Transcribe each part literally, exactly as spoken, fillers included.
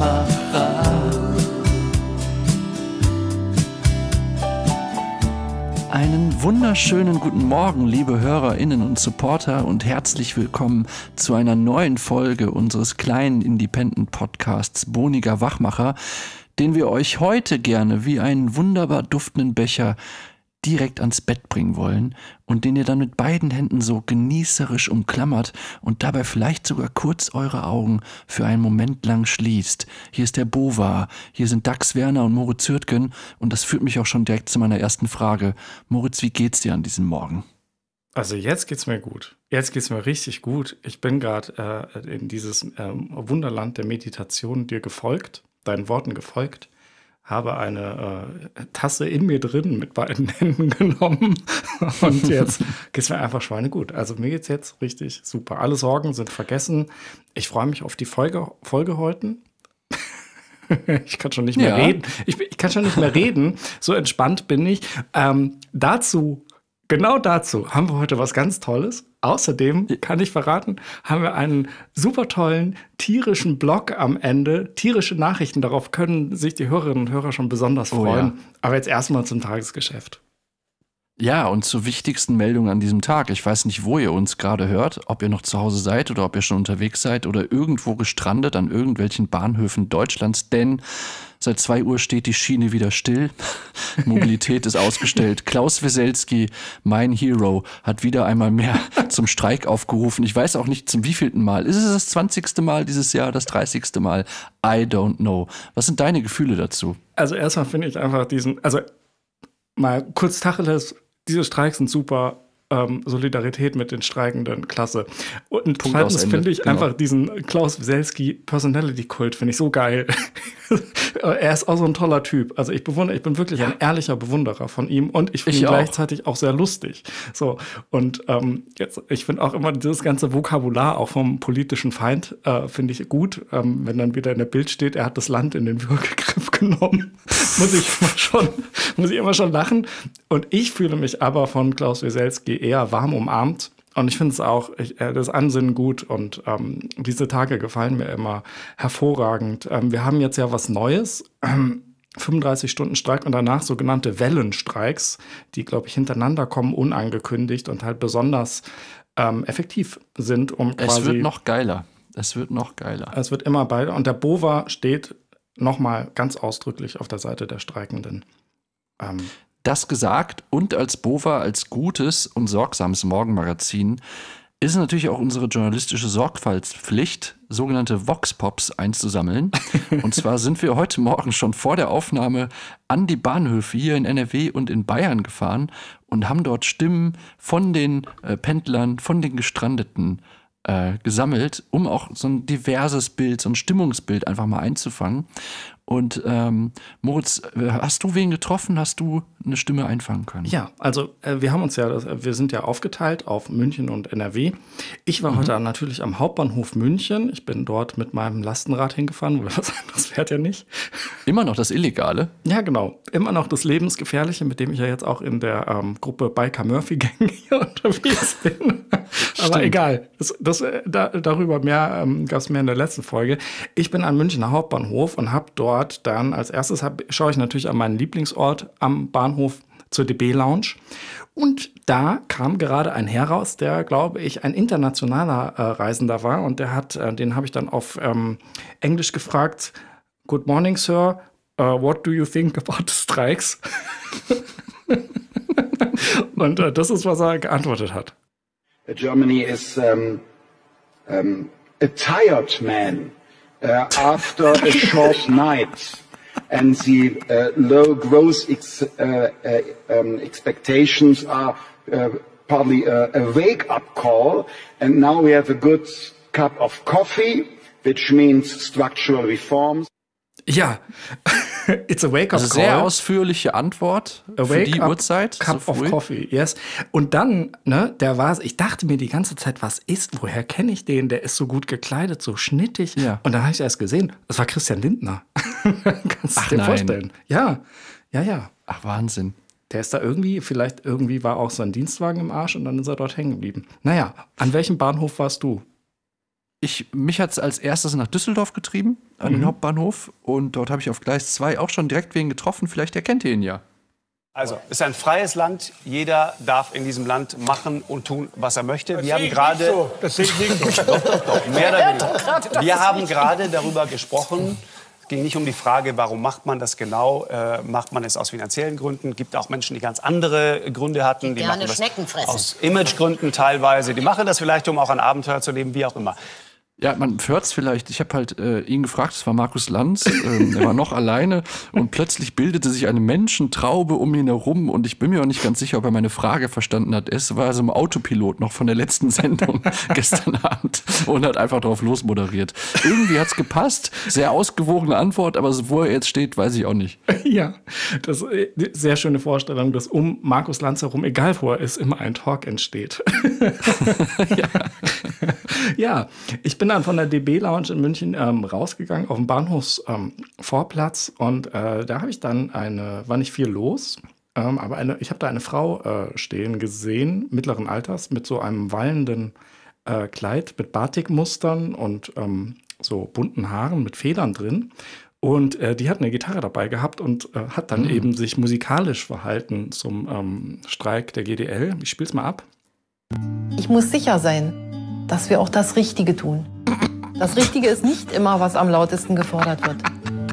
Wachmacher. Einen wunderschönen guten Morgen, liebe HörerInnen und Supporter, und herzlich willkommen zu einer neuen Folge unseres kleinen Independent-Podcasts Boniger Wachmacher, den wir euch heute gerne wie einen wunderbar duftenden Becher direkt ans Bett bringen wollen und den ihr dann mit beiden Händen so genießerisch umklammert und dabei vielleicht sogar kurz eure Augen für einen Moment lang schließt. Hier ist der Bova, hier sind Dax Werner und Moritz Hürtgen, und das führt mich auch schon direkt zu meiner ersten Frage. Moritz, wie geht's dir an diesem Morgen? Also jetzt geht's mir gut. Jetzt geht's mir richtig gut. Ich bin gerade äh, in dieses ähm, Wunderland der Meditation dir gefolgt, deinen Worten gefolgt, habe eine äh, Tasse in mir drin mit beiden Händen genommen und jetzt geht's mir einfach schweinegut. Also mir geht's jetzt richtig super. Alle Sorgen sind vergessen. Ich freue mich auf die Folge, Folge heute. Ich kann schon nicht mehr Ja. reden. Ich, ich kann schon nicht mehr reden. So entspannt bin ich. Ähm, dazu, genau dazu haben wir heute was ganz Tolles. Außerdem, kann ich verraten, haben wir einen super tollen tierischen Blog am Ende. Tierische Nachrichten, darauf können sich die Hörerinnen und Hörer schon besonders Oh, freuen. ja. Aber jetzt erstmal zum Tagesgeschäft. Ja, und zur wichtigsten Meldung an diesem Tag. Ich weiß nicht, wo ihr uns gerade hört, ob ihr noch zu Hause seid oder ob ihr schon unterwegs seid oder irgendwo gestrandet an irgendwelchen Bahnhöfen Deutschlands, denn seit zwei Uhr steht die Schiene wieder still. Mobilität ist ausgestellt. Klaus Weselski, mein Hero, hat wieder einmal mehr zum Streik aufgerufen. Ich weiß auch nicht zum wievielten Mal. Ist es das zwanzigste Mal dieses Jahr, das dreißigste Mal? I don't know. Was sind deine Gefühle dazu? Also erstmal finde ich einfach diesen, also mal kurz Tacheles, diese Streiks sind super. Ähm, Solidarität mit den Streikenden, klasse. Und Punkt zweitens aus Ende. finde ich Genau. einfach diesen Klaus Weselski Personality-Kult, finde ich so geil. Er ist auch so ein toller Typ. Also ich bewundere, ich bin wirklich ein ehrlicher Bewunderer von ihm und ich finde Ich ihn auch. gleichzeitig auch sehr lustig. So, und ähm, jetzt, ich finde auch immer dieses ganze Vokabular auch vom politischen Feind, äh, finde ich gut. Ähm, wenn dann wieder in der Bild steht, er hat das Land in den Würgegriff genommen, muss ich immer schon, muss ich immer schon lachen. Und ich fühle mich aber von Klaus Weselski eher warm umarmt. Und ich finde es auch, ich, äh, das Ansinnen gut und ähm, diese Tage gefallen mir immer hervorragend. Ähm, wir haben jetzt ja was Neues, ähm, fünfunddreißig Stunden Streik und danach sogenannte Wellenstreiks, die, glaube ich, hintereinander kommen, unangekündigt und halt besonders ähm, effektiv sind, um quasi... Es wird noch geiler. Es wird noch geiler. Es wird immer beide. Und der Bova steht nochmal ganz ausdrücklich auf der Seite der Streikenden. Ähm, Das gesagt und als Bova, als gutes und sorgsames Morgenmagazin, ist es natürlich auch unsere journalistische Sorgfaltspflicht, sogenannte Vox-Pops einzusammeln. Und zwar sind wir heute Morgen schon vor der Aufnahme an die Bahnhöfe hier in N R W und in Bayern gefahren und haben dort Stimmen von den äh, Pendlern, von den Gestrandeten äh, gesammelt, um auch so ein diverses Bild, so ein Stimmungsbild einfach mal einzufangen. Und ähm, Moritz, hast du wen getroffen? Hast du eine Stimme einfangen können? Ja, also äh, wir haben uns ja, das, wir sind ja aufgeteilt auf München und N R W. Ich war Mhm. heute natürlich am Hauptbahnhof München. Ich bin dort mit meinem Lastenrad hingefahren, weil was anderes fährt ja nicht. Immer noch das Illegale? Ja, genau. Immer noch das Lebensgefährliche, mit dem ich ja jetzt auch in der ähm, Gruppe Biker Murphy Gang hier unterwegs bin. Aber Stimmt. egal, das, das, äh, da, darüber mehr ähm, gab es mehr in der letzten Folge. Ich bin am Münchner Hauptbahnhof und habe dort dann als erstes, hab, schaue ich natürlich an meinen Lieblingsort am Bahnhof zur D B-Lounge. Und da kam gerade ein Herr raus, der, glaube ich, ein internationaler äh, Reisender war. Und der hat, äh, den habe ich dann auf ähm, Englisch gefragt: Good morning, Sir. Uh, what do you think about the strikes? Und äh, das ist, was er geantwortet hat. Germany is um, um, a tired man uh, after a short night, and the uh, low growth ex uh, uh, um, expectations are uh, probably a, a wake-up call. And now we have a good cup of coffee, which means structural reforms. Ja, it's a wake-up Also call. sehr ausführliche Antwort A für die wake-up Uhrzeit. Cup so of früh. Coffee, yes. Und dann, ne, der war, ich dachte mir die ganze Zeit, was ist, woher kenne ich den? Der ist so gut gekleidet, so schnittig. Ja. Und dann habe ich erst gesehen, das war Christian Lindner. Kannst du Ach, dir nein. vorstellen? Ja, ja, ja. Ach, Wahnsinn. Der ist da irgendwie, vielleicht irgendwie war auch sein Dienstwagen im Arsch und dann ist er dort hängen geblieben. Naja, an welchem Bahnhof warst du? Ich, mich hat es als erstes nach Düsseldorf getrieben, an mhm. den Hauptbahnhof. Und dort habe ich auf Gleis zwei auch schon direkt wen getroffen. Vielleicht erkennt ihr ihn ja. Also, es ist ein freies Land. Jeder darf in diesem Land machen und tun, was er möchte. Das Wir haben gerade so. Das sehe ich nicht so. Doch, doch, doch. Mehr oder weniger. Wir haben gerade darüber gesprochen. Es ging nicht um die Frage, warum macht man das genau? Äh, macht man es aus finanziellen Gründen? Es gibt auch Menschen, die ganz andere Gründe hatten. Die, die machen das aus Imagegründen teilweise. Die machen das vielleicht, um auch ein Abenteuer zu leben, wie auch immer. Ja, man hört es vielleicht. Ich habe halt äh, ihn gefragt, es war Markus Lanz, ähm, er war noch alleine und plötzlich bildete sich eine Menschentraube um ihn herum und ich bin mir auch nicht ganz sicher, ob er meine Frage verstanden hat. Es war also im Autopilot noch von der letzten Sendung gestern Abend und hat einfach drauf losmoderiert. Irgendwie hat's gepasst, sehr ausgewogene Antwort, aber wo er jetzt steht, weiß ich auch nicht. Ja, das ist eine sehr schöne Vorstellung, dass um Markus Lanz herum, egal wo er ist, immer ein Talk entsteht. Ja. Ja, ich bin dann von der D B Lounge in München ähm, rausgegangen auf den Bahnhofsvorplatz ähm, und äh, da habe ich dann eine, war nicht viel los, ähm, aber eine, ich habe da eine Frau äh, stehen gesehen, mittleren Alters, mit so einem wallenden äh, Kleid mit Batikmustern und ähm, so bunten Haaren mit Federn drin. Und äh, die hat eine Gitarre dabei gehabt und äh, hat dann mhm. eben sich musikalisch verhalten zum ähm, Streik der G D L. Ich spiel's mal ab. Ich muss sicher sein, dass wir auch das Richtige tun. Das Richtige ist nicht immer, was am lautesten gefordert wird.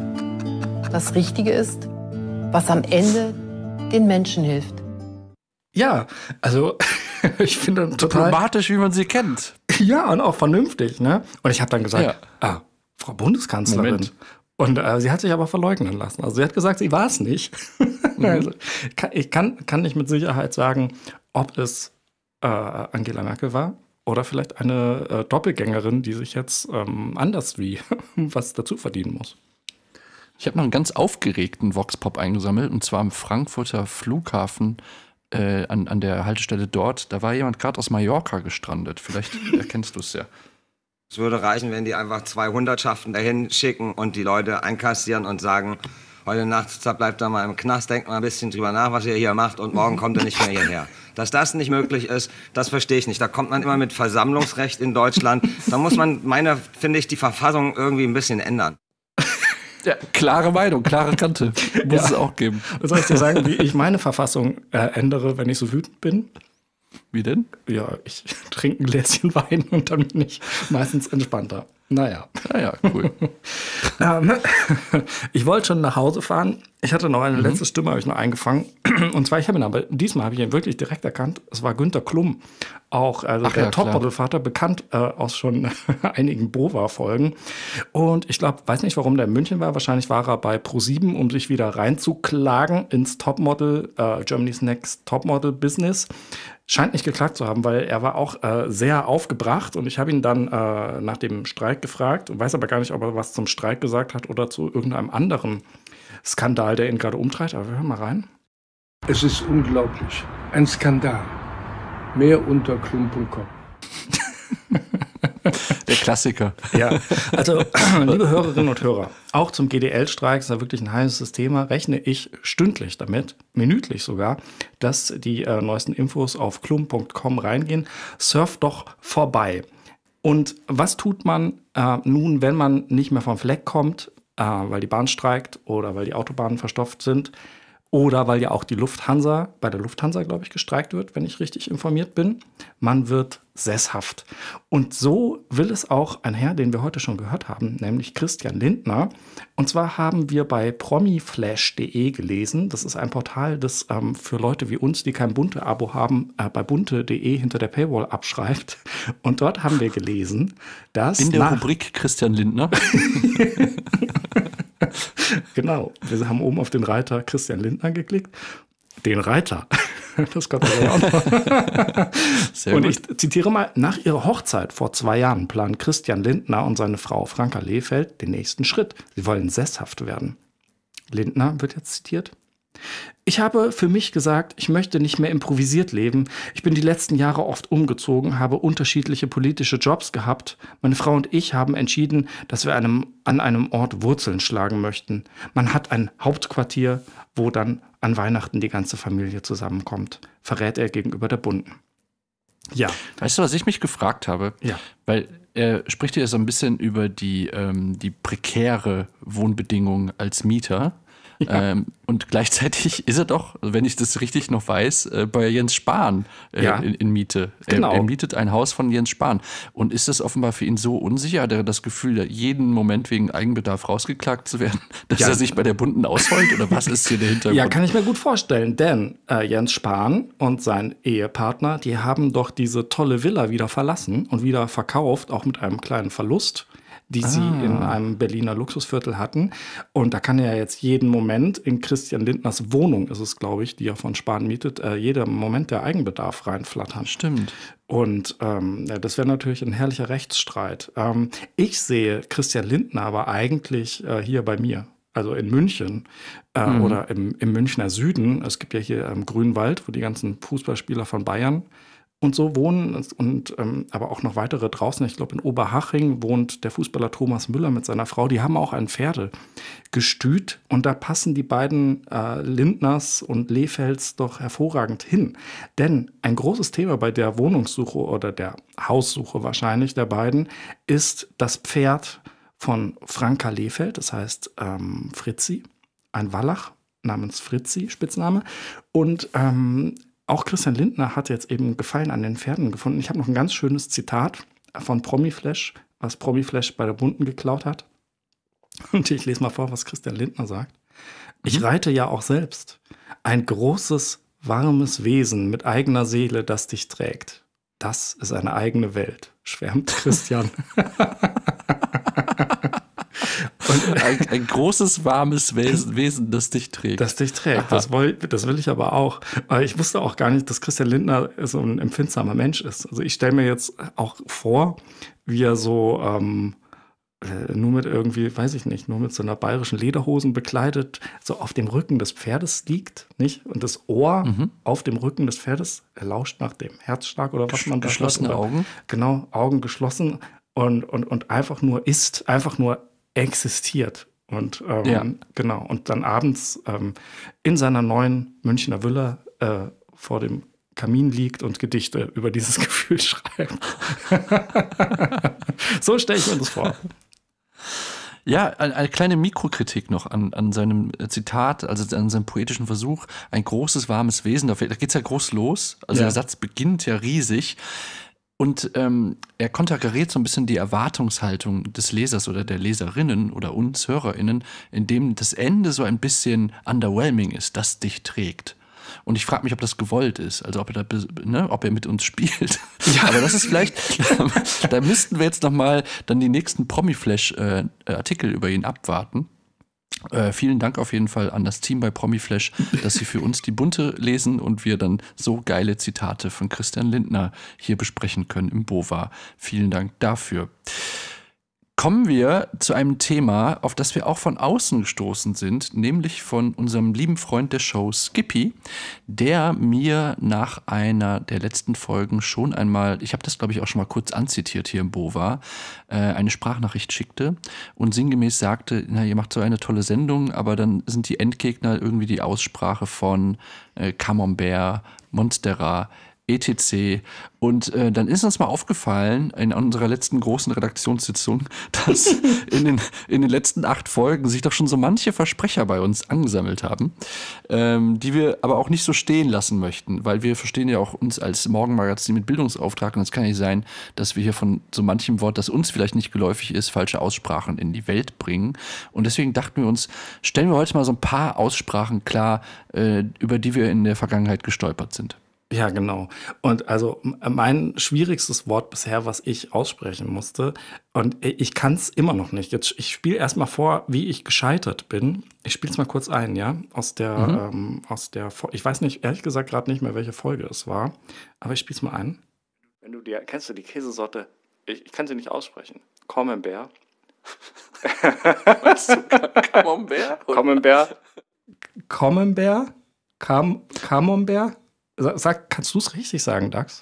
Das Richtige ist, was am Ende den Menschen hilft. Ja, also ich finde total diplomatisch, wie man sie kennt. Ja, und auch vernünftig, ne? Und ich habe dann gesagt, ja. ah, Frau Bundeskanzlerin. Moment. Und äh, sie hat sich aber verleugnen lassen. Also sie hat gesagt, sie war es nicht. Mhm. Also, ich kann, kann nicht mit Sicherheit sagen, ob es äh, Angela Merkel war. Oder vielleicht eine äh, Doppelgängerin, die sich jetzt ähm, anders wie was dazu verdienen muss. Ich habe noch einen ganz aufgeregten Vox-Pop eingesammelt. Und zwar am Frankfurter Flughafen äh, an, an der Haltestelle dort. Da war jemand gerade aus Mallorca gestrandet. Vielleicht erkennst du es ja. Es würde reichen, wenn die einfach zwei Hundertschaften dahin schicken und die Leute einkassieren und sagen, heute Nacht bleibt er mal im Knast, denkt mal ein bisschen drüber nach, was ihr hier macht und morgen kommt er nicht mehr hierher. Dass das nicht möglich ist, das verstehe ich nicht. Da kommt man immer mit Versammlungsrecht in Deutschland. Da muss man, meiner, finde ich, die Verfassung irgendwie ein bisschen ändern. Ja, klare Meinung, klare Kante. Muss ja. es auch geben. Soll ich dir sagen, wie ich meine Verfassung äh, ändere, wenn ich so wütend bin? Wie denn? Ja, ich trinke ein Gläschen Wein und dann bin ich meistens entspannter. Naja. Naja, cool. ähm, ich wollte schon nach Hause fahren. Ich hatte noch eine mhm. letzte Stimme, habe ich noch eingefangen. Und zwar, ich habe ihn aber, diesmal habe ich ihn wirklich direkt erkannt. Es war Günter Klum. Auch also Ach, der ja, Topmodel-Vater, bekannt äh, aus schon einigen Bova-Folgen. Und ich glaube, weiß nicht, warum der in München war. Wahrscheinlich war er bei ProSieben, um sich wieder reinzuklagen ins Topmodel, äh, Germany's Next Topmodel-Business. Scheint nicht geklagt zu haben, weil er war auch äh, sehr aufgebracht. Und ich habe ihn dann äh, nach dem Streik gefragt und weiß aber gar nicht, ob er was zum Streik gesagt hat oder zu irgendeinem anderen Skandal, der ihn gerade umtreibt. Aber wir hören mal rein. Es ist unglaublich. Ein Skandal. Mehr unter klum punkt com. Der Klassiker. Ja, also liebe Hörerinnen und Hörer, auch zum G D L-Streik, ist ja wirklich ein heißes Thema, rechne ich stündlich damit, minütlich sogar, dass die äh, neuesten Infos auf klum punkt com reingehen. Surft doch vorbei. Und was tut man äh, nun, wenn man nicht mehr vom Fleck kommt, äh, weil die Bahn streikt oder weil die Autobahnen verstopft sind? Oder weil ja auch die Lufthansa, bei der Lufthansa, glaube ich, gestreikt wird, wenn ich richtig informiert bin. Man wird sesshaft. Und so will es auch ein Herr, den wir heute schon gehört haben, nämlich Christian Lindner. Und zwar haben wir bei promiflash punkt de gelesen. Das ist ein Portal, das ähm, für Leute wie uns, die kein Bunte-Abo haben, äh, bei bunte punkt de hinter der Paywall abschreibt. Und dort haben wir gelesen, dass... In der Rubrik Christian Lindner... Genau, wir haben oben auf den Reiter Christian Lindner geklickt. Den Reiter, das kommt aber auch noch. Sehr und gut. Ich zitiere mal, nach ihrer Hochzeit vor zwei Jahren planen Christian Lindner und seine Frau Franka Lehfeld den nächsten Schritt. Sie wollen sesshaft werden. Lindner wird jetzt zitiert. Ich habe für mich gesagt, ich möchte nicht mehr improvisiert leben. Ich bin die letzten Jahre oft umgezogen, habe unterschiedliche politische Jobs gehabt. Meine Frau und ich haben entschieden, dass wir einem, an einem Ort Wurzeln schlagen möchten. Man hat ein Hauptquartier, wo dann an Weihnachten die ganze Familie zusammenkommt, verrät er gegenüber der Bunten. Ja. Weißt du, was ich mich gefragt habe? Ja. Weil er spricht hier so ein bisschen über die, ähm, die prekäre Wohnbedingung als Mieter. Ja. Ähm, und gleichzeitig ist er doch, wenn ich das richtig noch weiß, äh, bei Jens Spahn äh, ja. in, in Miete. Genau. Er, er mietet ein Haus von Jens Spahn. Und ist das offenbar für ihn so unsicher? Hat er das Gefühl, jeden Moment wegen Eigenbedarf rausgeklagt zu werden, dass ja. er sich bei der Bunten ausheult? Oder was ist hier der Hintergrund? Ja, kann ich mir gut vorstellen. Denn äh, Jens Spahn und sein Ehepartner, die haben doch diese tolle Villa wieder verlassen und wieder verkauft, auch mit einem kleinen Verlust, die sie ah. in einem Berliner Luxusviertel hatten. Und da kann er jetzt jeden Moment in Christian Lindners Wohnung, ist es, glaube ich, die er von Spahn mietet, äh, jeden Moment der Eigenbedarf reinflattern. Stimmt. Und ähm, ja, das wäre natürlich ein herrlicher Rechtsstreit. Ähm, ich sehe Christian Lindner aber eigentlich äh, hier bei mir. Also in München äh, mhm. oder im, im Münchner Süden. Es gibt ja hier ähm, Grünwald, wo die ganzen Fußballspieler von Bayern und so wohnen und ähm, aber auch noch weitere draußen. Ich glaube, in Oberhaching wohnt der Fußballer Thomas Müller mit seiner Frau. Die haben auch ein Pferdegestüt und da passen die beiden äh, Lindners und Lehfelds doch hervorragend hin. Denn ein großes Thema bei der Wohnungssuche oder der Haussuche wahrscheinlich der beiden ist das Pferd von Franka Lehfeld, das heißt ähm, Fritzi, ein Wallach namens Fritzi, Spitzname. Und ähm, auch Christian Lindner hat jetzt eben Gefallen an den Pferden gefunden. Ich habe noch ein ganz schönes Zitat von Promiflash, was Promiflash bei der Bunten geklaut hat. Und ich lese mal vor, was Christian Lindner sagt. Ich reite ja auch selbst. Ein großes, warmes Wesen mit eigener Seele, das dich trägt. Das ist eine eigene Welt, schwärmt Christian. Und ein, ein großes, warmes Wesen, Wesen, das dich trägt. Das dich trägt. Das, woll, das will ich aber auch. Aber ich wusste auch gar nicht, dass Christian Lindner so ein empfindsamer Mensch ist. Also ich stelle mir jetzt auch vor, wie er so ähm, nur mit irgendwie, weiß ich nicht, nur mit so einer bayerischen Lederhosen bekleidet, so auf dem Rücken des Pferdes liegt, nicht? Und das Ohr mhm. auf dem Rücken des Pferdes, er lauscht nach dem Herzschlag oder was man da hört. Geschlossene Augen. Genau, Augen geschlossen und, und, und einfach nur ist, einfach nur existiert. Und ähm, ja. genau, und dann abends ähm, in seiner neuen Münchner Villa äh, vor dem Kamin liegt und Gedichte über dieses Gefühl schreibt. So stelle ich mir das vor. Ja, eine kleine Mikrokritik noch an, an seinem Zitat, also an seinem poetischen Versuch, ein großes, warmes Wesen, da geht es ja groß los, also ja. der Satz beginnt ja riesig. Und ähm, er konterkariert so ein bisschen die Erwartungshaltung des Lesers oder der Leserinnen oder uns HörerInnen, indem das Ende so ein bisschen underwhelming ist, das dich trägt. Und ich frage mich, ob das gewollt ist, also ob er, da, ne, ob er mit uns spielt. Ja. Aber das ist vielleicht, da müssten wir jetzt nochmal dann die nächsten Promiflash-Artikel äh, über ihn abwarten. Äh, vielen Dank auf jeden Fall an das Team bei Promiflash, dass sie für uns die Bunte lesen und wir dann so geile Zitate von Christian Lindner hier besprechen können im BOVA. Vielen Dank dafür. Kommen wir zu einem Thema, auf das wir auch von außen gestoßen sind, nämlich von unserem lieben Freund der Show Skippy, der mir nach einer der letzten Folgen schon einmal, ich habe das glaube ich auch schon mal kurz anzitiert hier im BOVA, äh, eine Sprachnachricht schickte und sinngemäß sagte, na, ihr macht so eine tolle Sendung, aber dann sind die Endgegner irgendwie die Aussprache von äh, Camembert, Monstera, et cetera. Und äh, dann ist uns mal aufgefallen in unserer letzten großen Redaktionssitzung, dass in den, in den letzten acht Folgen sich doch schon so manche Versprecher bei uns angesammelt haben, ähm, die wir aber auch nicht so stehen lassen möchten, weil wir verstehen ja auch uns als Morgenmagazin mit Bildungsauftrag und es kann nicht sein, dass wir hier von so manchem Wort, das uns vielleicht nicht geläufig ist, falsche Aussprachen in die Welt bringen. Und deswegen dachten wir uns, stellen wir heute mal so ein paar Aussprachen klar, äh, über die wir in der Vergangenheit gestolpert sind. Ja, genau. Und also mein schwierigstes Wort bisher, was ich aussprechen musste, und ich kann es immer noch nicht. Jetzt, ich spiele erst mal vor, wie ich gescheitert bin. Ich spiele es mal kurz ein, ja, aus der, mhm. ähm, aus der, ich weiß nicht, ehrlich gesagt gerade nicht mehr, welche Folge es war, aber ich spiele es mal ein. Wenn du dir, kennst du die Käsesorte, ich, ich kann sie nicht aussprechen, Camembert. Weißt du, Camembert? Camembert. Camembert? Cam, Camembert? Sag, kannst du es richtig sagen, Dax?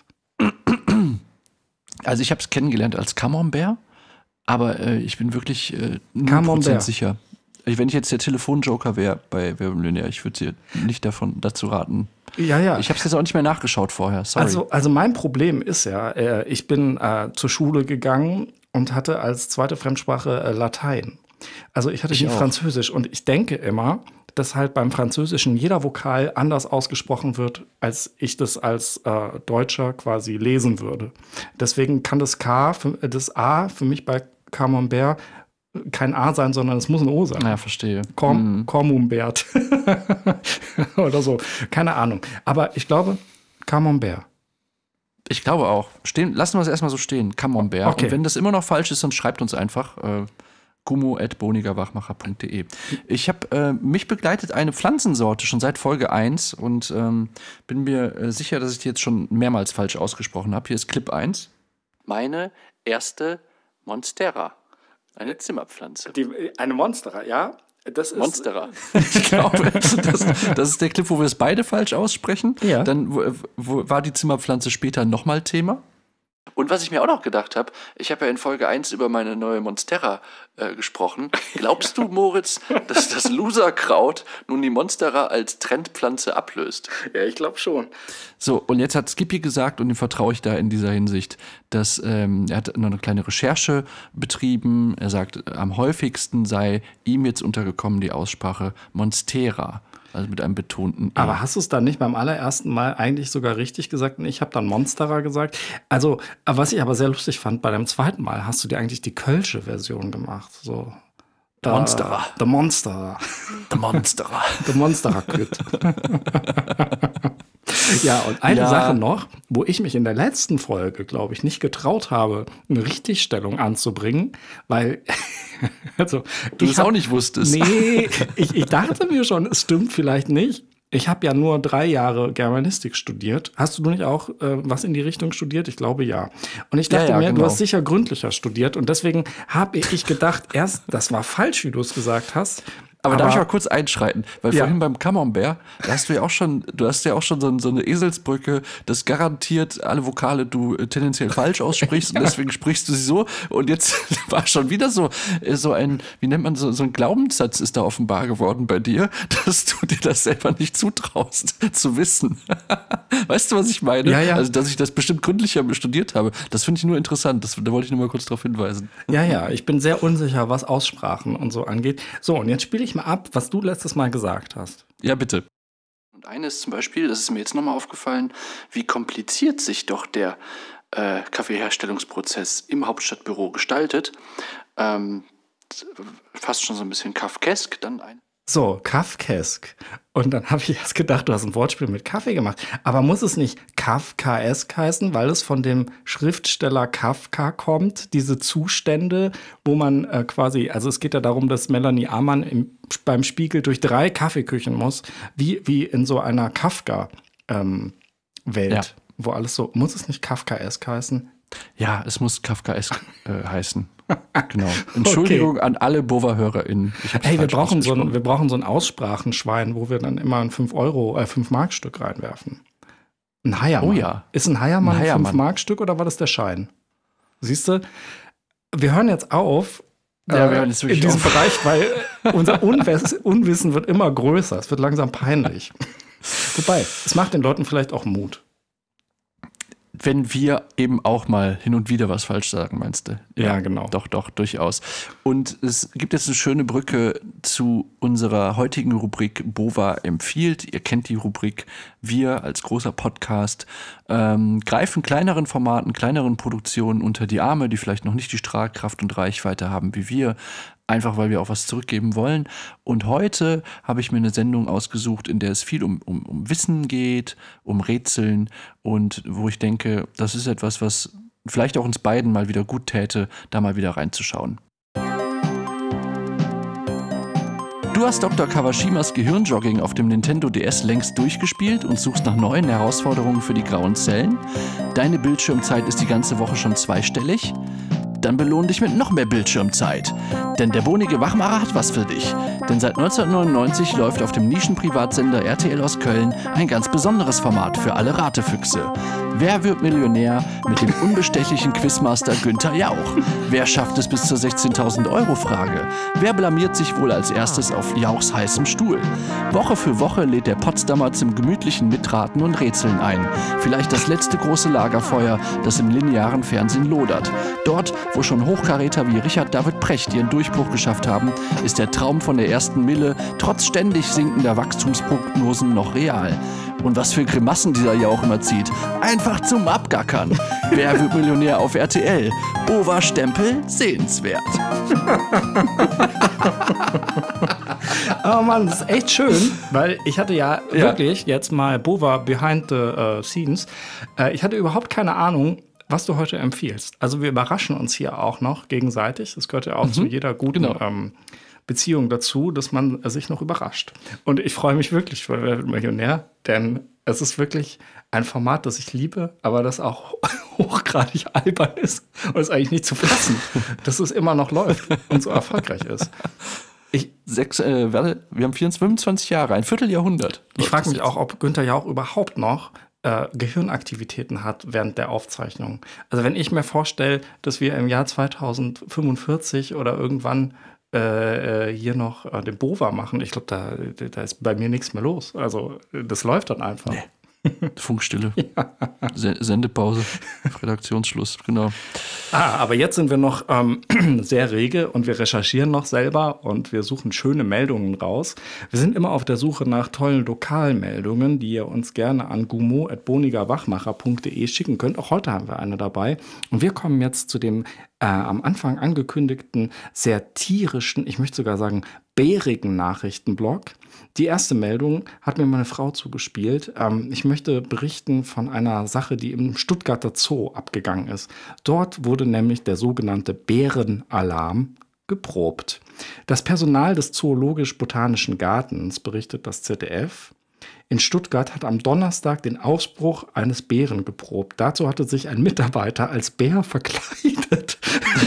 Also ich habe es kennengelernt als Camembert, aber äh, ich bin wirklich äh, null Prozent sicher. Wenn ich jetzt der Telefonjoker wäre bei Wer wird Millionär, ich würde dir nicht davon dazu raten. Ja, ja. Ich habe es jetzt auch nicht mehr nachgeschaut vorher, sorry. Also, also mein Problem ist ja, äh, ich bin äh, zur Schule gegangen und hatte als zweite Fremdsprache äh, Latein. Also ich hatte Ich nie auch. Französisch und ich denke immer, dass halt beim Französischen jeder Vokal anders ausgesprochen wird, als ich das als äh, Deutscher quasi lesen würde. Deswegen kann das K, für, das A für mich bei Camembert kein A sein, sondern es muss ein O sein. Ja, verstehe. Com, Mhm. Camembert. Oder so. Keine Ahnung. Aber ich glaube, Camembert. Ich glaube auch. Stehen, lassen wir es erstmal so stehen. Camembert. Okay. Und wenn das immer noch falsch ist, dann schreibt uns einfach äh, gummo at bonigerwachmacher punkt de. Ich habe äh, mich begleitet eine Pflanzensorte schon seit Folge eins und ähm, bin mir äh, sicher, dass ich die jetzt schon mehrmals falsch ausgesprochen habe. Hier ist Clip eins. Meine erste Monstera. Eine Zimmerpflanze. Die, eine Monstera, ja? Das ist Monstera. Ich glaube, das, das ist der Clip, wo wir es beide falsch aussprechen. Ja. Dann wo, wo, war die Zimmerpflanze später nochmal Thema. Und was ich mir auch noch gedacht habe, ich habe ja in Folge eins über meine neue Monstera äh, gesprochen. Glaubst du, Moritz, dass das Loserkraut nun die Monstera als Trendpflanze ablöst? Ja, ich glaube schon. So, und jetzt hat Skippy gesagt, und ihm vertraue ich da in dieser Hinsicht, dass ähm, er hat noch eine kleine Recherche betrieben. Er sagt, am häufigsten sei ihm jetzt untergekommen die Aussprache Monstera. Also mit einem betonten E. Aber hast du es dann nicht beim allerersten Mal eigentlich sogar richtig gesagt? Und ich habe dann Monstera gesagt. Also, was ich aber sehr lustig fand, bei deinem zweiten Mal hast du dir eigentlich die Kölsche Version gemacht. So. Der Monstera. Der Monstera. Der Monstera. Der Monstera-Küt. Ja, und eine Ja. Sache noch, wo ich mich in der letzten Folge, glaube ich, nicht getraut habe, eine Richtigstellung anzubringen, weil also, Du ich es hab- auch nicht wusstest. Nee, ich, ich dachte mir schon, es stimmt vielleicht nicht. Ich habe ja nur drei Jahre Germanistik studiert. Hast du nicht auch äh, was in die Richtung studiert? Ich glaube ja. Und ich dachte Ja, ja, mir, genau. du hast sicher gründlicher studiert. Und deswegen habe ich gedacht, erst, das war falsch, wie du es gesagt hast. Aber, darf ich mal kurz einschreiten? Weil Ja. vorhin beim Camembert, da hast du ja auch schon, du hast ja auch schon so, so eine Eselsbrücke, dass garantiert alle Vokale du äh, tendenziell falsch aussprichst und deswegen sprichst du sie so. Und jetzt war schon wieder so, äh, so ein, wie nennt man so, so ein Glaubenssatz ist da offenbar geworden bei dir, dass du dir das selber nicht zutraust zu wissen. Weißt du, was ich meine? Ja, ja. Also, dass ich das bestimmt gründlicher studiert habe. Das finde ich nur interessant. Das, da wollte ich nur mal kurz darauf hinweisen. Ja, ja, ich bin sehr unsicher, was Aussprachen und so angeht. So, und jetzt spiele ich mal ab, was du letztes Mal gesagt hast. Ja, bitte. Und eines zum Beispiel, das ist mir jetzt nochmal aufgefallen, wie kompliziert sich doch der äh, Kaffeeherstellungsprozess im Hauptstadtbüro gestaltet. Ähm, fast schon so ein bisschen kafkesk, dann ein. So, Kafkesk. Und dann habe ich erst gedacht, du hast ein Wortspiel mit Kaffee gemacht. Aber muss es nicht Kafkaesk heißen, weil es von dem Schriftsteller Kafka kommt? Diese Zustände, wo man äh, quasi, also es geht ja darum, dass Melanie Amann im, beim Spiegel durch drei Kaffeeküchen muss, wie, wie in so einer Kafka-Welt, ähm, Ja. wo alles so, muss es nicht Kafkaesk heißen? Ja, es muss kafkaesk äh, heißen. Genau. Entschuldigung an alle Bova-HörerInnen. Ich hab's Hey, wir falsch brauchen, so ein, ausgesprochen. wir brauchen so ein Aussprachenschwein, wo wir dann immer ein fünf Euro, äh, fünf Mark Stück reinwerfen. Ein Heiermann. Oh ja. Ist ein Heiermann Ein ein Heiermann. fünf Mark Stück oder war das der Schein? Siehst du, wir hören jetzt auf. Ja, äh, wir hören jetzt wirklich in diesem auf. Bereich, weil unser Unwiss Unwissen wird immer größer. Es wird langsam peinlich. Wobei, es macht den Leuten vielleicht auch Mut. Wenn wir eben auch mal hin und wieder was falsch sagen, meinst du? Ja, genau. Doch, doch, durchaus. Und es gibt jetzt eine schöne Brücke zu unserer heutigen Rubrik Bova empfiehlt. Ihr kennt die Rubrik. Wir als großer Podcast ähm, greifen kleineren Formaten, kleineren Produktionen unter die Arme, die vielleicht noch nicht die Strahlkraft und Reichweite haben wie wir. Einfach, weil wir auch was zurückgeben wollen. Und heute habe ich mir eine Sendung ausgesucht, in der es viel um, um, um Wissen geht, um Rätseln und wo ich denke, das ist etwas, was vielleicht auch uns beiden mal wieder gut täte, da mal wieder reinzuschauen. Du hast Doktor Kawashimas Gehirnjogging auf dem Nintendo D S längst durchgespielt und suchst nach neuen Herausforderungen für die grauen Zellen? Deine Bildschirmzeit ist die ganze Woche schon zweistellig? Dann belohn dich mit noch mehr Bildschirmzeit. Denn der bonige Wachmacher hat was für dich. Denn seit neunzehnhundertneunundneunzig läuft auf dem Nischenprivatsender R T L aus Köln ein ganz besonderes Format für alle Ratefüchse. Wer wird Millionär mit dem unbestechlichen Quizmaster Günther Jauch? Wer schafft es bis zur sechzehntausend Euro Frage? Wer blamiert sich wohl als erstes auf Jauchs heißem Stuhl? Woche für Woche lädt der Potsdamer zum gemütlichen Mitraten und Rätseln ein. Vielleicht das letzte große Lagerfeuer, das im linearen Fernsehen lodert. Dort, wo schon Hochkaräter wie Richard David Precht ihren Durchbruch geschafft haben, ist der Traum von der ersten Mille trotz ständig sinkender Wachstumsprognosen noch real. Und was für Grimassen dieser Jauch immer zieht. Einfach zum Abgackern. Wer wird Millionär auf R T L? Bova-Stempel sehenswert. Oh Mann, das ist echt schön, weil ich hatte ja, Ja. wirklich jetzt mal Bova behind the uh, scenes. Äh, ich hatte überhaupt keine Ahnung, was du heute empfiehlst. Also wir überraschen uns hier auch noch gegenseitig. Das gehört ja auch zu jeder guten genau. ähm, Beziehung dazu, dass man äh, sich noch überrascht. Und ich freue mich wirklich für Wer wird Millionär, denn es ist wirklich ein Format, das ich liebe, aber das auch hochgradig albern ist und es eigentlich nicht zu fassen, dass es immer noch läuft und so erfolgreich ist. Ich, Sechs, äh, warte, wir haben vierundzwanzig, fünfundzwanzig Jahre, ein Vierteljahrhundert. ich frage mich auch, ob Günther Jauch überhaupt noch äh, Gehirnaktivitäten hat während der Aufzeichnung. Also wenn ich mir vorstelle, dass wir im Jahr zweitausendfünfundvierzig oder irgendwann äh, hier noch äh, den Bova machen, ich glaube, da, da ist bei mir nichts mehr los. Also das läuft dann einfach. Nee. Funkstille. Se- Sendepause. Redaktionsschluss, genau. Ah, aber jetzt sind wir noch ähm, sehr rege und wir recherchieren noch selber und wir suchen schöne Meldungen raus. Wir sind immer auf der Suche nach tollen Lokalmeldungen, die ihr uns gerne an gumo at bonigerwachmacher punkt de schicken könnt. Auch heute haben wir eine dabei. Und wir kommen jetzt zu dem äh, am Anfang angekündigten, sehr tierischen, ich möchte sogar sagen, bärigen Nachrichtenblock. Die erste Meldung hat mir meine Frau zugespielt. Ähm, ich möchte berichten von einer Sache, die im Stuttgarter Zoo abgegangen ist. Dort wurde nämlich der sogenannte Bärenalarm geprobt. Das Personal des Zoologisch-Botanischen Gartens, berichtet das Z D F, in Stuttgart hat am Donnerstag den Ausbruch eines Bären geprobt. Dazu hatte sich ein Mitarbeiter als Bär verkleidet.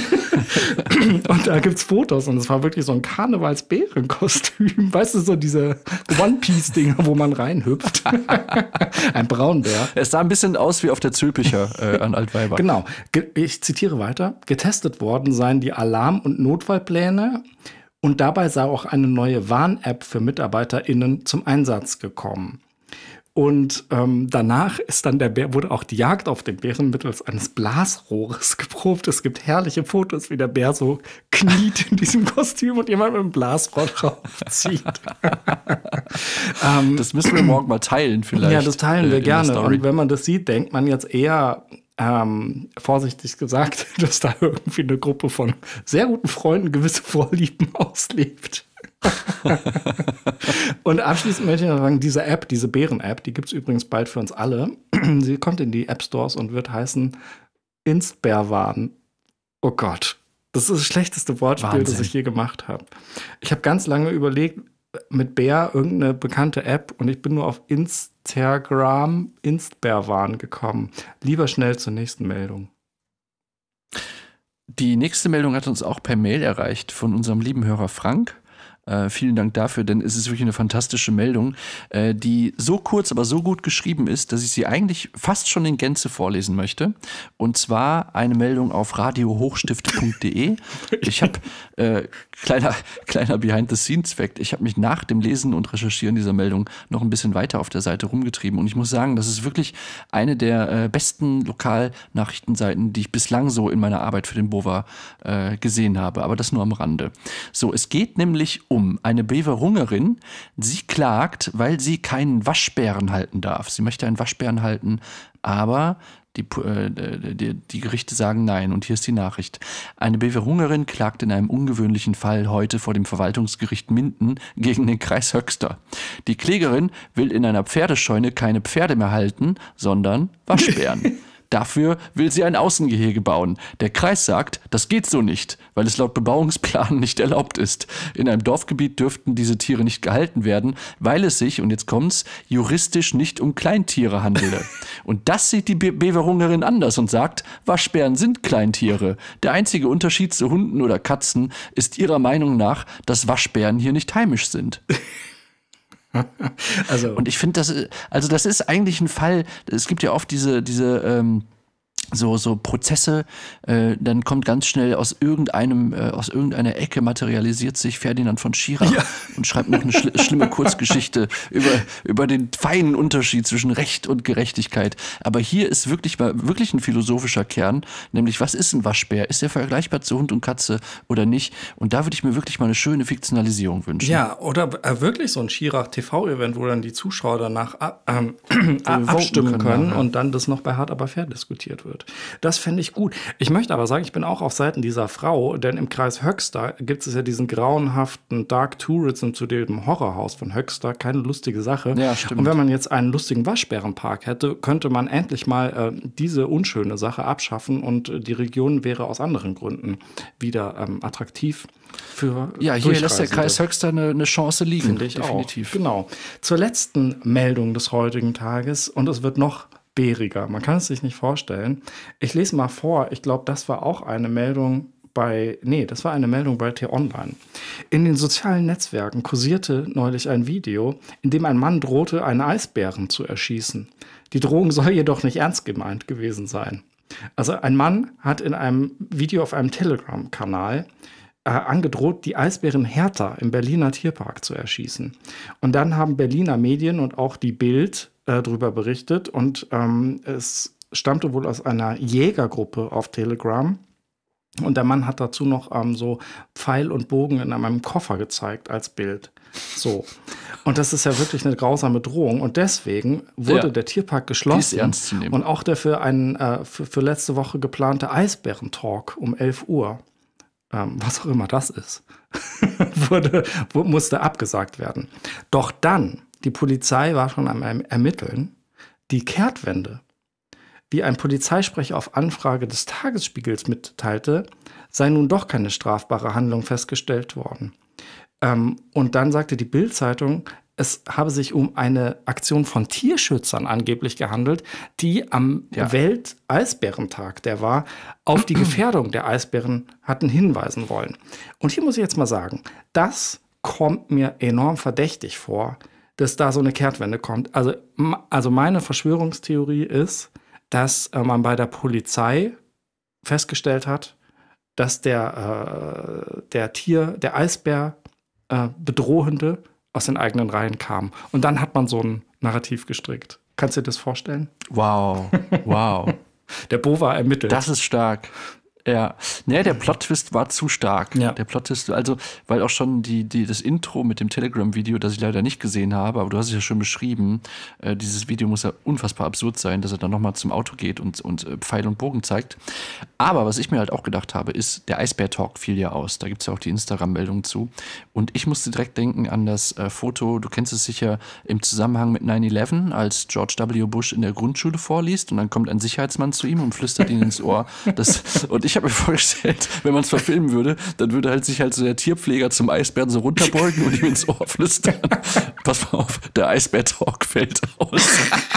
Und da gibt's Fotos und es war wirklich so ein Karnevals-Bärenkostüm. Weißt du, so diese One-Piece-Dinger, wo man reinhüpft. Ein Braunbär. Es sah ein bisschen aus wie auf der Zülpicher äh, an Altweiber. Genau. Ge- Ich zitiere weiter. Getestet worden seien die Alarm- und Notfallpläne. Und dabei sei auch eine neue Warn-App für MitarbeiterInnen zum Einsatz gekommen. Und ähm, danach ist dann der Bär, wurde auch die Jagd auf den Bären mittels eines Blasrohres geprobt. Es gibt herrliche Fotos, wie der Bär so kniet in diesem Kostüm und jemand mit einem Blasrohr draufzieht. ähm, Das müssen wir morgen mal teilen vielleicht. ja, das teilen äh, wir in der gerne. Story. Und wenn man das sieht, denkt man jetzt eher, ähm, vorsichtig gesagt, dass da irgendwie eine Gruppe von sehr guten Freunden gewisse Vorlieben auslebt. Und abschließend möchte ich noch sagen, diese App, diese Bären-App, die gibt es übrigens bald für uns alle. Sie kommt in die App-Stores und wird heißen Instbärwan. Oh Gott, das ist das schlechteste Wortspiel, Wahnsinn. das ich je gemacht habe. Ich habe ganz lange überlegt, mit Bär irgendeine bekannte App und ich bin nur auf Instagram Instbärwan gekommen. Lieber schnell zur nächsten Meldung. Die nächste Meldung hat uns auch per Mail erreicht von unserem lieben Hörer Frank. Äh, vielen Dank dafür, denn es ist wirklich eine fantastische Meldung, äh, die so kurz, aber so gut geschrieben ist, dass ich sie eigentlich fast schon in Gänze vorlesen möchte. Und zwar eine Meldung auf radio hochstift punkt de. Ich habe, äh, kleiner, kleiner Behind-the-Scenes-Fact, ich habe mich nach dem Lesen und Recherchieren dieser Meldung noch ein bisschen weiter auf der Seite rumgetrieben. Und ich muss sagen, das ist wirklich eine der äh, besten Lokalnachrichtenseiten, die ich bislang so in meiner Arbeit für den Bova äh, gesehen habe. Aber das nur am Rande. So, es geht nämlich um eine Beverungerin. Sie klagt, weil sie keinen Waschbären halten darf. Sie möchte einen Waschbären halten, aber die, äh, die, die Gerichte sagen nein. Und hier ist die Nachricht. Eine Beverungerin klagt in einem ungewöhnlichen Fall heute vor dem Verwaltungsgericht Minden gegen den Kreis Höxter. Die Klägerin will in einer Pferdescheune keine Pferde mehr halten, sondern Waschbären. Dafür will sie ein Außengehege bauen. Der Kreis sagt, das geht so nicht, weil es laut Bebauungsplan nicht erlaubt ist. In einem Dorfgebiet dürften diese Tiere nicht gehalten werden, weil es sich, und jetzt kommt's, juristisch nicht um Kleintiere handele. Und das sieht die Be- Beverungerin anders und sagt, Waschbären sind Kleintiere. Der einzige Unterschied zu Hunden oder Katzen ist ihrer Meinung nach, dass Waschbären hier nicht heimisch sind. Also. Und ich finde, das, also das ist eigentlich ein Fall, es gibt ja oft diese, diese ähm, so, so Prozesse, äh, dann kommt ganz schnell aus irgendeinem, äh, aus irgendeiner Ecke materialisiert sich Ferdinand von Schirach ja. und schreibt noch eine schl- schlimme Kurzgeschichte über, über den feinen Unterschied zwischen Recht und Gerechtigkeit. Aber hier ist wirklich mal wirklich ein philosophischer Kern, nämlich was ist ein Waschbär? Ist er vergleichbar zu Hund und Katze oder nicht? Und da würde ich mir wirklich mal eine schöne Fiktionalisierung wünschen. Ja, oder äh, wirklich so ein Schirach-T V-Event, wo dann die Zuschauer danach ähm, abstimmen können, können ja. und dann das noch bei Hart aber fair diskutiert wird. Das fände ich gut. Ich möchte aber sagen, ich bin auch auf Seiten dieser Frau, denn im Kreis Höxter gibt es ja diesen grauenhaften Dark Tourism zu dem Horrorhaus von Höxter. Keine lustige Sache. Ja, stimmt. Und wenn man jetzt einen lustigen Waschbärenpark hätte, könnte man endlich mal äh, diese unschöne Sache abschaffen und äh, die Region wäre aus anderen Gründen wieder ähm, attraktiv für Ja, hier lässt der Kreis Höxter eine, eine Chance liegen. Finde ich definitiv. Auch. Genau. Zur letzten Meldung des heutigen Tages und es wird noch bäriger. Man kann es sich nicht vorstellen. Ich lese mal vor. Ich glaube, das war auch eine Meldung bei, nee, das war eine Meldung bei T-Online. In den sozialen Netzwerken kursierte neulich ein Video, in dem ein Mann drohte, einen Eisbären zu erschießen. Die Drohung soll jedoch nicht ernst gemeint gewesen sein. Also ein Mann hat in einem Video auf einem Telegram-Kanal äh, angedroht, die Eisbären Hertha im Berliner Tierpark zu erschießen. Und dann haben Berliner Medien und auch die Bild äh, darüber berichtet. Und ähm, es stammte wohl aus einer Jägergruppe auf Telegram. Und der Mann hat dazu noch ähm, so Pfeil und Bogen in einem Koffer gezeigt als Bild. So. Und das ist ja wirklich eine grausame Drohung. Und deswegen wurde ja. der Tierpark geschlossen. Ernst zu nehmen. Und auch der für, einen, äh, für, für letzte Woche geplante Eisbären-Talk um elf Uhr, ähm, was auch immer das ist, wurde, musste abgesagt werden. Doch dann, die Polizei war schon am Ermitteln, die Kehrtwende, wie ein Polizeisprecher auf Anfrage des Tagesspiegels mitteilte, sei nun doch keine strafbare Handlung festgestellt worden. Ähm, und dann sagte die Bild-Zeitung, es habe sich um eine Aktion von Tierschützern angeblich gehandelt, die am ja. Welt-Eisbärentag, der war, auf die Gefährdung der Eisbären hatten hinweisen wollen. Und hier muss ich jetzt mal sagen, das kommt mir enorm verdächtig vor, dass da so eine Kehrtwende kommt. Also, also meine Verschwörungstheorie ist, dass äh, man bei der Polizei festgestellt hat, dass der, äh, der Tier, der Eisbär äh, Bedrohende aus den eigenen Reihen kam. Und dann hat man so ein Narrativ gestrickt. Kannst du dir das vorstellen? Wow, wow. Der Bova ermittelt. Das ist stark. Ja, nee, der Plot-Twist war zu stark. Ja. Der Plot-Twist, also, weil auch schon die, die, das Intro mit dem Telegram-Video, das ich leider nicht gesehen habe, aber du hast es ja schon beschrieben, äh, dieses Video muss ja unfassbar absurd sein, dass er dann nochmal zum Auto geht und, und äh, Pfeil und Bogen zeigt. Aber was ich mir halt auch gedacht habe, ist, der Eisbär-Talk fiel ja aus. Da gibt es ja auch die Instagram-Meldung zu. Und ich musste direkt denken an das äh, Foto, du kennst es sicher im Zusammenhang mit nine eleven, als George W. Bush in der Grundschule vorliest und dann kommt ein Sicherheitsmann zu ihm und flüstert ihm ins Ohr. Das, und ich habe mir vorgestellt, wenn man es verfilmen würde, dann würde halt sich halt so der Tierpfleger zum Eisbären so runterbeugen und ihm ins Ohr flüstern. Pass mal auf, der Eisbär-Talk fällt aus.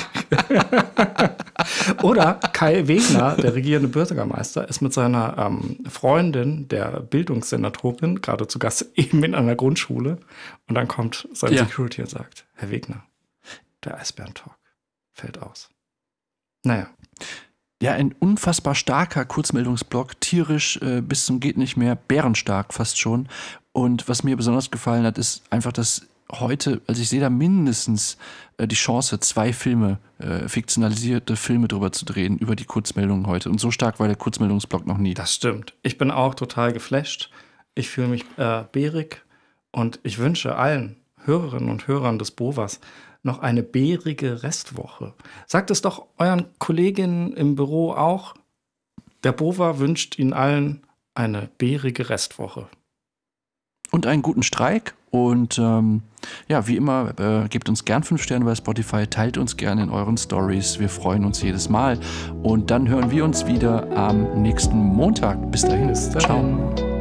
Oder Kai Wegner, der regierende Bürgermeister, ist mit seiner ähm, Freundin, der Bildungssenatorin, gerade zu Gast eben in einer Grundschule. Und dann kommt sein ja. Security und sagt, Herr Wegner, der Eisbären-Talk fällt aus. Naja. Ja, ein unfassbar starker Kurzmeldungsblock, tierisch äh, bis zum geht nicht mehr, bärenstark fast schon. Und was mir besonders gefallen hat, ist einfach, dass heute, also ich sehe da mindestens äh, die Chance, zwei Filme, äh, fiktionalisierte Filme drüber zu drehen, über die Kurzmeldungen heute. Und so stark war der Kurzmeldungsblock noch nie. Das stimmt. Ich bin auch total geflasht. Ich fühle mich äh, bärig und ich wünsche allen Hörerinnen und Hörern des Bovas noch eine bärige Restwoche. Sagt es doch euren Kolleginnen im Büro auch. Der Bova wünscht Ihnen allen eine bärige Restwoche. Und einen guten Streik Und ähm, ja, wie immer, äh, gebt uns gern fünf Sterne bei Spotify, teilt uns gerne in euren Stories. Wir freuen uns jedes Mal. Und dann hören wir uns wieder am nächsten Montag. Bis dahin. Bis dahin. Ciao.